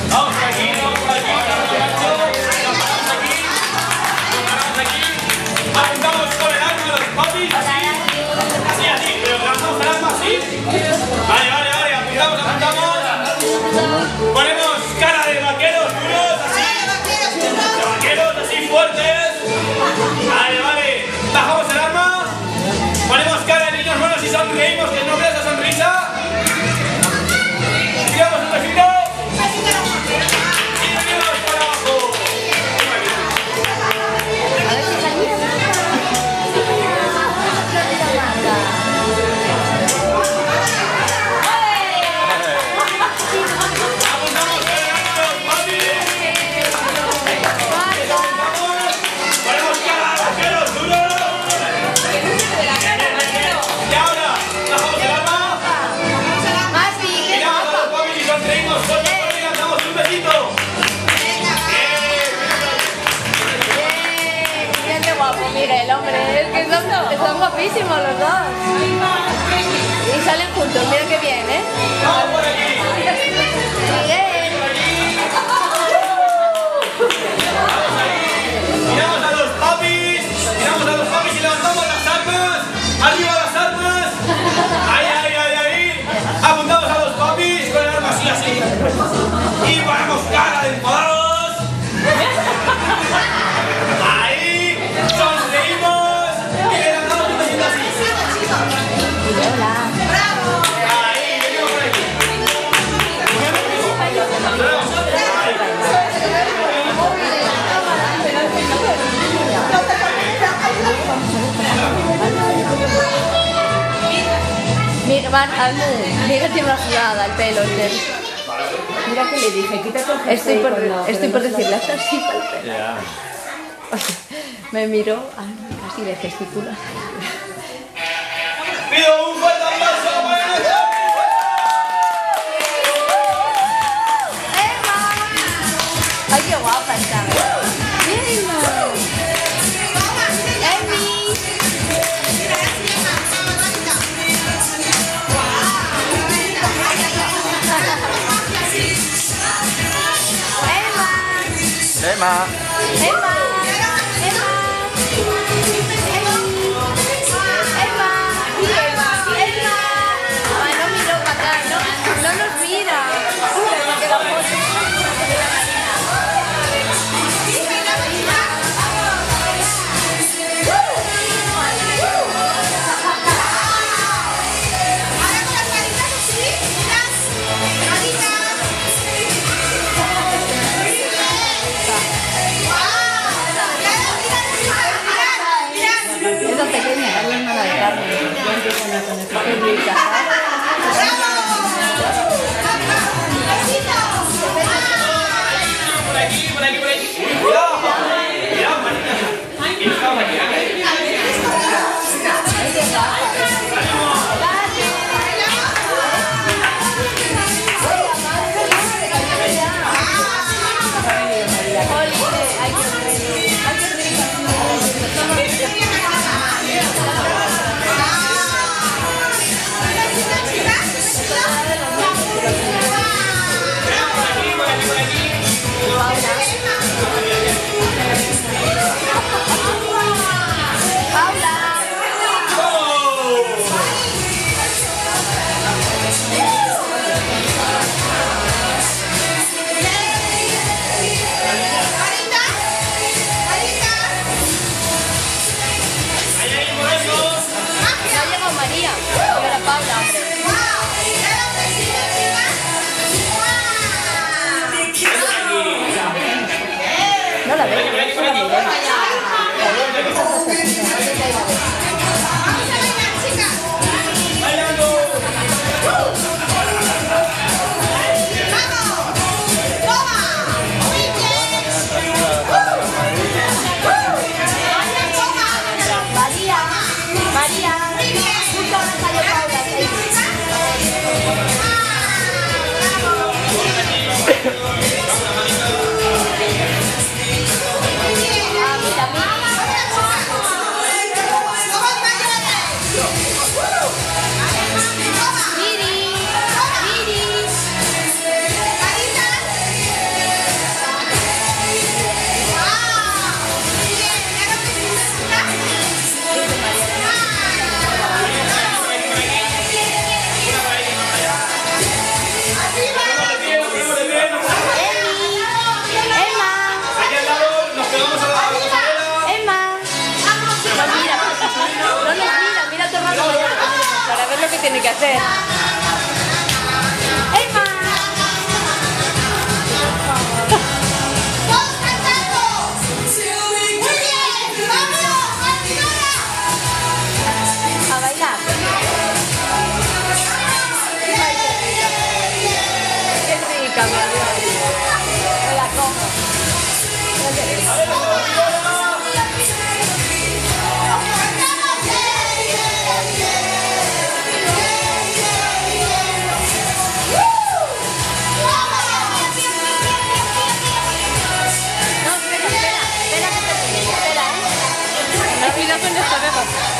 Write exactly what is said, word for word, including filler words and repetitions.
Vamos por aquí, vamos por aquí, vamos aquí, vamos aquí. Apuntamos con el arma a los papis, así, así, así, pero lanzamos el arma así. Vale, vale, vale, apuntamos, apuntamos. Ponemos cara de vaqueros duros, así. De vaqueros así fuertes. Vale, vale. Bajamos el arma. Ponemos cara de niños buenos y sonreímos, que no veas la sonrisa. Tiramos un besito. Y venimos para abajo. Mira, el hombre, es que son, son guapísimos los dos. Y salen juntos, mira qué bien, ¿eh? Miguel. Miramos a los papis, miramos a los papis y levantamos las armas. Arriba las armas. Ahí, ahí, ahí, ahí. Apuntamos a los papis con el arma así, así. Y ponemos cara de enfadados. Mira, van, mira, tiene una sudada el pelo. Mira que le dije, quítate el jersey. Estoy por, cuando- estoy por decirle, hasta así para el pelo. Ya. Me miró, así le gesticula. Pido un fuerte aplauso para nuestra ¡Emma! ¡Ay, qué guapa está! ¡Bien! ¡Emi! ¡Emma! Emma. ¡Emma! ¡Emma! ¡Emma! ¡Emma! ¡Emma! Ay, no miro para acá, no, no nos mira. Que la foto. Esa pequeña, la hermana de Carmen. Ya empiezan a conocer. Por aquí, por aquí, por aquí. Cuidado. Cuidado, Marita. Y estamos aquí, aquí. María, ahora Paula. No la veo. María, María, justo ahora salió Paula. Ah, tiene que hacer. ¡Emma! ¡Vamos cantando! ¡Muy bien! ¡Vámonos! ¡Continuará! A bailar. ¡Qué rica, mi amor! Me la como. No, espera, espera, espera que termine, espera, ¿eh? No, cuidado con los cabezos.